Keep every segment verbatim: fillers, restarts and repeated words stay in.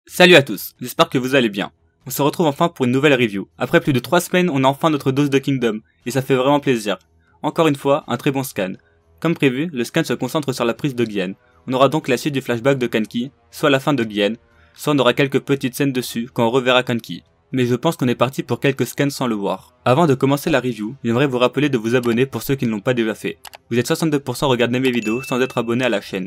Salut à tous, j'espère que vous allez bien. On se retrouve enfin pour une nouvelle review. Après plus de trois semaines, on a enfin notre dose de Kingdom, et ça fait vraiment plaisir. Encore une fois, un très bon scan. Comme prévu, le scan se concentre sur la prise de Gyan. On aura donc la suite du flashback de Kanki, soit la fin de Gyan, soit on aura quelques petites scènes dessus quand on reverra Kanki. Mais je pense qu'on est parti pour quelques scans sans le voir. Avant de commencer la review, j'aimerais vous rappeler de vous abonner pour ceux qui ne l'ont pas déjà fait. Vous êtes soixante-deux pour cent à regarder mes vidéos sans être abonné à la chaîne.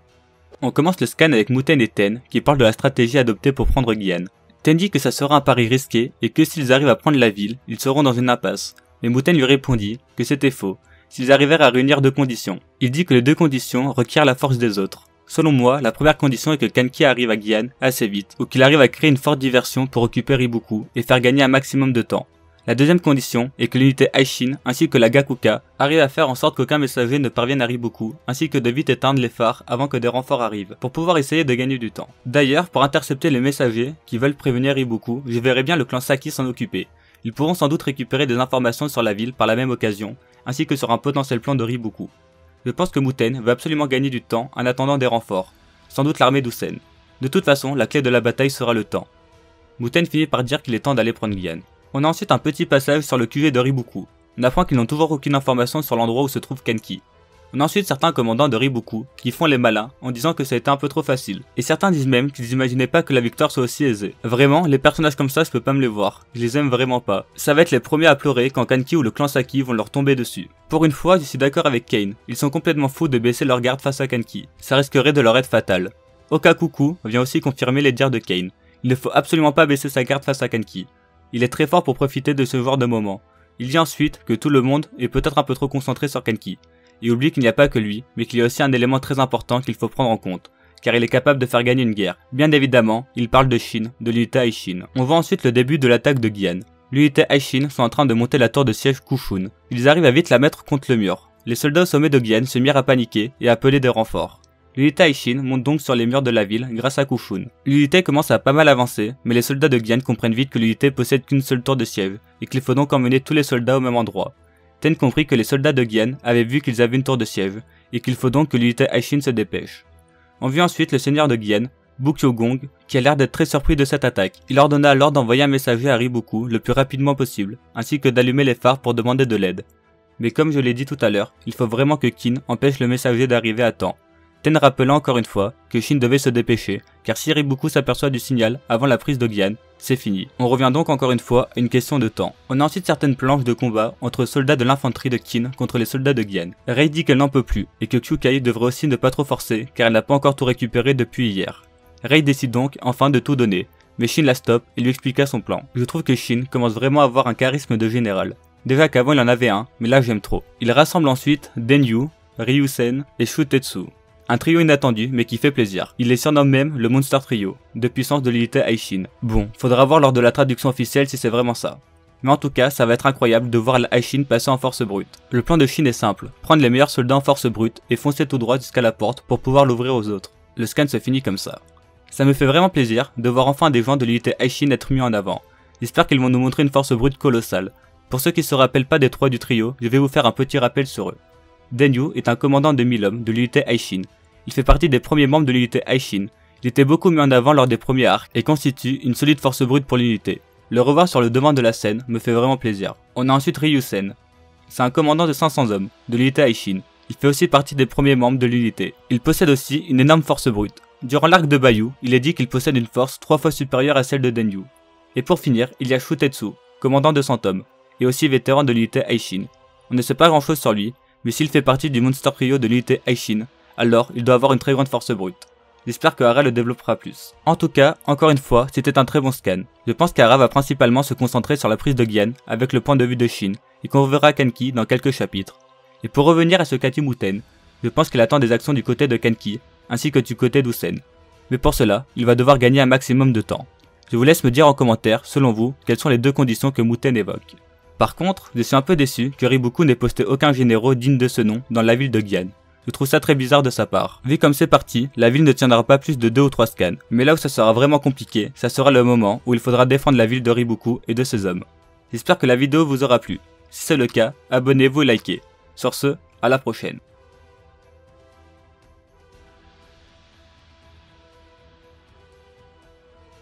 On commence le scan avec Muten et Ten qui parlent de la stratégie adoptée pour prendre Gyan. Ten dit que ça sera un pari risqué et que s'ils arrivent à prendre la ville, ils seront dans une impasse. Mais Muten lui répondit que c'était faux, s'ils arrivèrent à réunir deux conditions. Il dit que les deux conditions requièrent la force des autres. Selon moi, la première condition est que Kanki arrive à Gyan assez vite, ou qu'il arrive à créer une forte diversion pour occuper Ibuku et faire gagner un maximum de temps. La deuxième condition est que l'unité Aishin ainsi que la Gakuka arrivent à faire en sorte qu'aucun messager ne parvienne à Ibuku, ainsi que de vite éteindre les phares avant que des renforts arrivent, pour pouvoir essayer de gagner du temps. D'ailleurs, pour intercepter les messagers qui veulent prévenir Ibuku, je verrais bien le clan Saki s'en occuper. Ils pourront sans doute récupérer des informations sur la ville par la même occasion, ainsi que sur un potentiel plan de Ibuku. Je pense que Muten veut absolument gagner du temps en attendant des renforts, sans doute l'armée d'Usen. De toute façon, la clé de la bataille sera le temps. Muten finit par dire qu'il est temps d'aller prendre Gyan. On a ensuite un petit passage sur le Q G de Ibuku. On apprend qu'ils n'ont toujours aucune information sur l'endroit où se trouve Kanki. On a ensuite certains commandants de Ibuku qui font les malins en disant que ça a été un peu trop facile. Et certains disent même qu'ils n'imaginaient pas que la victoire soit aussi aisée. Vraiment, les personnages comme ça je peux pas me les voir. Je les aime vraiment pas. Ça va être les premiers à pleurer quand Kanki ou le clan Saki vont leur tomber dessus. Pour une fois, je suis d'accord avec Kane. Ils sont complètement fous de baisser leur garde face à Kanki. Ça risquerait de leur être fatal. Okakuku vient aussi confirmer les dires de Kane. Il ne faut absolument pas baisser sa garde face à Kanki. Il est très fort pour profiter de ce genre de moment. Il dit ensuite que tout le monde est peut-être un peu trop concentré sur Kanki, et oublie qu'il n'y a pas que lui, mais qu'il y a aussi un élément très important qu'il faut prendre en compte, car il est capable de faire gagner une guerre. Bien évidemment, il parle de Shin, de l'unité Aishin. On voit ensuite le début de l'attaque de Gyan. L'unité Aishin sont en train de monter la tour de siège Kushun. Ils arrivent à vite la mettre contre le mur. Les soldats au sommet de Gyan se mirent à paniquer et à appeler des renforts. L'unité Aishin monte donc sur les murs de la ville grâce à Kushun. L'unité commence à pas mal avancer, mais les soldats de Gyan comprennent vite que l'unité possède qu'une seule tour de siège, et qu'il faut donc emmener tous les soldats au même endroit. Ten comprit que les soldats de Gyan avaient vu qu'ils avaient une tour de siège, et qu'il faut donc que l'unité Aishin se dépêche. On vit ensuite le seigneur de Gyan, Bukyogong, qui a l'air d'être très surpris de cette attaque. Il ordonna alors d'envoyer un messager à Ibuku le plus rapidement possible, ainsi que d'allumer les phares pour demander de l'aide. Mais comme je l'ai dit tout à l'heure, il faut vraiment que Kin empêche le messager d'arriver à temps. Ten rappela encore une fois que Shin devait se dépêcher, car si Ibuku s'aperçoit du signal avant la prise de Gyan, c'est fini. On revient donc encore une fois à une question de temps. On a ensuite certaines planches de combat entre soldats de l'infanterie de Kin contre les soldats de Gyan. Rei dit qu'elle n'en peut plus, et que Kyukai devrait aussi ne pas trop forcer, car elle n'a pas encore tout récupéré depuis hier. Rei décide donc enfin de tout donner, mais Shin la stoppe et lui expliqua son plan. Je trouve que Shin commence vraiment à avoir un charisme de général. Déjà qu'avant il en avait un, mais là j'aime trop. Il rassemble ensuite Denyu, Ryusen et Shutetsu. Un trio inattendu, mais qui fait plaisir. Il les surnomme même le Monster Trio, de puissance de l'unité Aishin. Bon, faudra voir lors de la traduction officielle si c'est vraiment ça. Mais en tout cas, ça va être incroyable de voir la Aishin passer en force brute. Le plan de Shin est simple, prendre les meilleurs soldats en force brute et foncer tout droit jusqu'à la porte pour pouvoir l'ouvrir aux autres. Le scan se finit comme ça. Ça me fait vraiment plaisir de voir enfin des gens de l'unité Aishin être mis en avant. J'espère qu'ils vont nous montrer une force brute colossale. Pour ceux qui se rappellent pas des trois du trio, je vais vous faire un petit rappel sur eux. Denyu est un commandant de mille hommes de l'unité Aishin. Il fait partie des premiers membres de l'unité Aishin. Il était beaucoup mis en avant lors des premiers arcs et constitue une solide force brute pour l'unité. Le revoir sur le devant de la scène me fait vraiment plaisir. On a ensuite Ryusen. C'est un commandant de cinq cents hommes de l'unité Aishin. Il fait aussi partie des premiers membres de l'unité. Il possède aussi une énorme force brute. Durant l'arc de Bayu, il est dit qu'il possède une force trois fois supérieure à celle de Denyu. Et pour finir, il y a Shutetsu, commandant de cent hommes, et aussi vétéran de l'unité Aishin. On ne sait pas grand chose sur lui, mais s'il fait partie du Monster Trio de l'unité Aishin, alors il doit avoir une très grande force brute. J'espère que Hara le développera plus. En tout cas, encore une fois, c'était un très bon scan. Je pense qu'Hara va principalement se concentrer sur la prise de Gyan avec le point de vue de Shin, et qu'on reverra Kanki dans quelques chapitres. Et pour revenir à ce qu'a dit Muten, je pense qu'il attend des actions du côté de Kanki, ainsi que du côté d'Usen. Mais pour cela, il va devoir gagner un maximum de temps. Je vous laisse me dire en commentaire, selon vous, quelles sont les deux conditions que Muten évoque. Par contre, je suis un peu déçu que Ibuku n'ait posté aucun généraux digne de ce nom dans la ville de Gyan. Je trouve ça très bizarre de sa part. Vu comme c'est parti, la ville ne tiendra pas plus de deux ou trois scans. Mais là où ça sera vraiment compliqué, ça sera le moment où il faudra défendre la ville de Ibuku et de ses hommes. J'espère que la vidéo vous aura plu. Si c'est le cas, abonnez-vous et likez. Sur ce, à la prochaine.